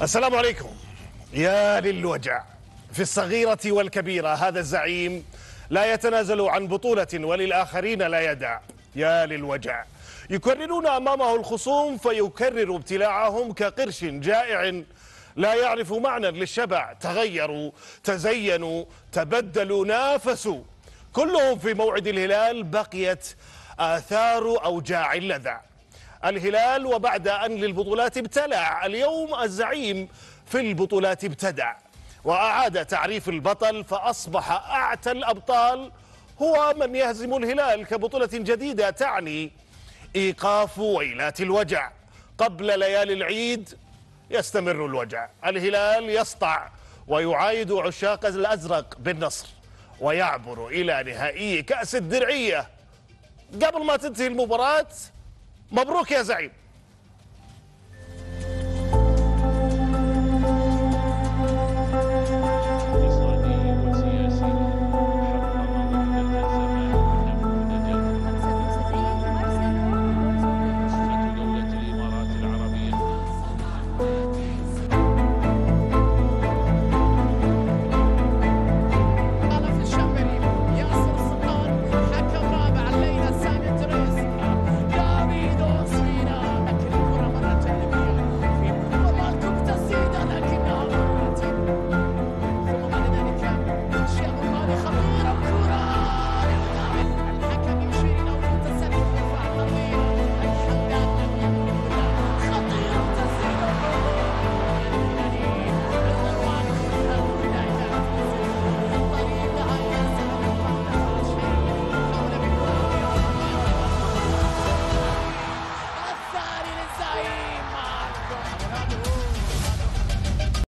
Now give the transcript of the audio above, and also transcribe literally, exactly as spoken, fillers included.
السلام عليكم. يا للوجع في الصغيرة والكبيرة، هذا الزعيم لا يتنازل عن بطولة وللآخرين لا يدع. يا للوجع، يكررون أمامه الخصوم فيكرر ابتلاعهم كقرش جائع لا يعرف معنى للشبع. تغيروا، تزينوا، تبدلوا، نافسوا، كلهم في موعد الهلال بقيت آثار أوجاع اللذع. الهلال وبعد أن للبطولات ابتلع، اليوم الزعيم في البطولات ابتدع وأعاد تعريف البطل، فأصبح أعتى الأبطال هو من يهزم الهلال كبطولة جديدة تعني إيقاف ويلات الوجع. قبل ليالي العيد يستمر الوجع، الهلال يسطع ويعايد عشاق الأزرق بالنصر ويعبر إلى نهائي كأس الدرعية. قبل ما تنتهي المباراة، مبروك يا زعيم.